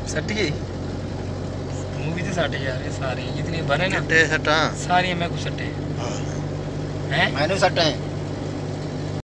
सट गई मूवी तो सट यार सारे जितने बने ना सट्टा सारी मैं को सट्टे हाँ हैं मैंने सट्टे